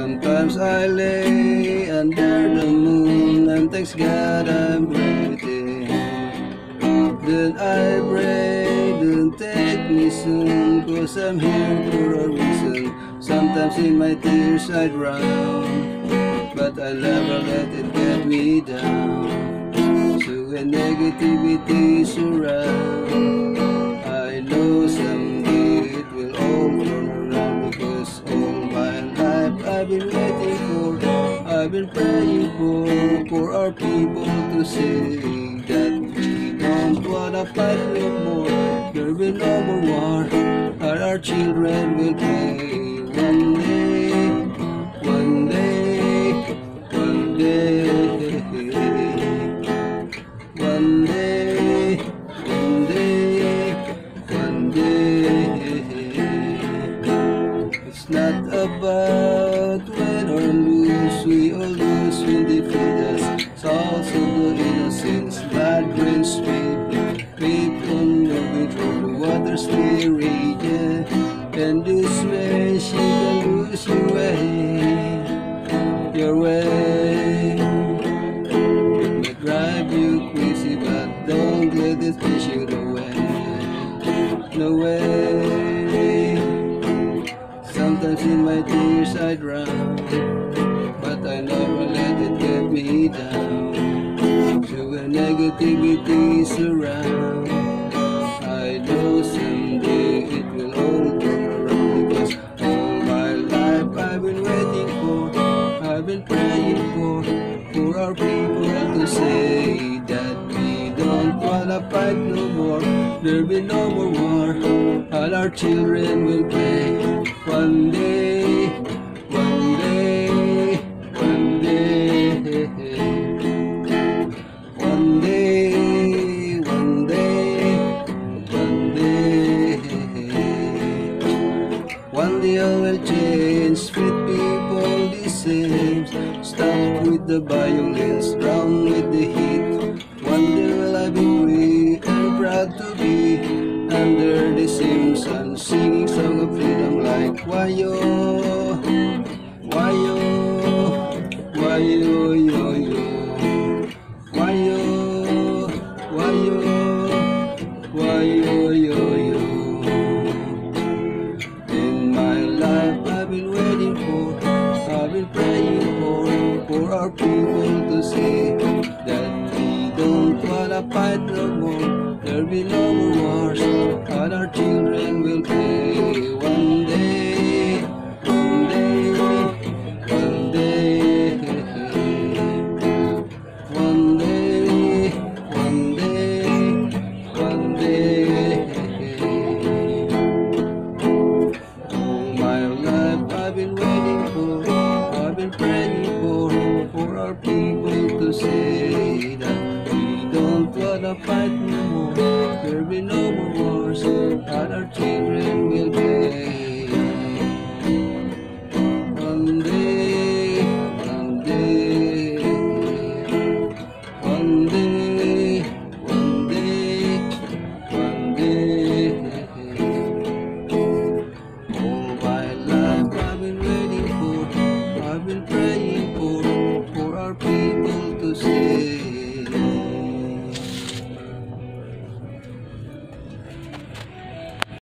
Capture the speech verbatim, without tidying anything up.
Sometimes I lay under the moon and thanks God I'm breathing. Then I pray, don't take me soon, cause I'm here for a reason. Sometimes in my tears I drown, but I never let it get me down. So when negativity surrounds, I know someday it will all turn around. Because all my life I've been waiting for, I've been praying for, for our people to say that we don't wanna fight no more. There will no more war, and our children will play. One day, one day, one day, one day, one day, one day. It's not about win or lose, we all lose when they feed us. It's also the innocence that brings people, people moving through the waters we rage. And this way she can lose your way, your way. It may drive you crazy, but don't let it push you away. No way. Sometimes in my tears I drown, but I never let it get me down. So when negativity surrounds, I know someday it will all turn around. Because all my life I've been waiting for, I've been praying for, for our people to say that we don't wanna fight no more. There'll be no more war, and our children will play. One day, one day, one day, one day, one day, one day. One day I will change, treat people the same. Stop with the violence, drown with the heat. One day will I be free and proud to be under the same sun, singing song of freedom like why-yo, why-yo, why-yo, yo, yo, why-yo, why-yo, why-yo, yo, yo. In my life I've been waiting for, I've been praying for, for our people to say that we don't wanna fight no more. There'll be no more wars, and our children will play. One day, one day, one day, one day, one day, one day. All my life I've been waiting for, I've been praying for, for our people to say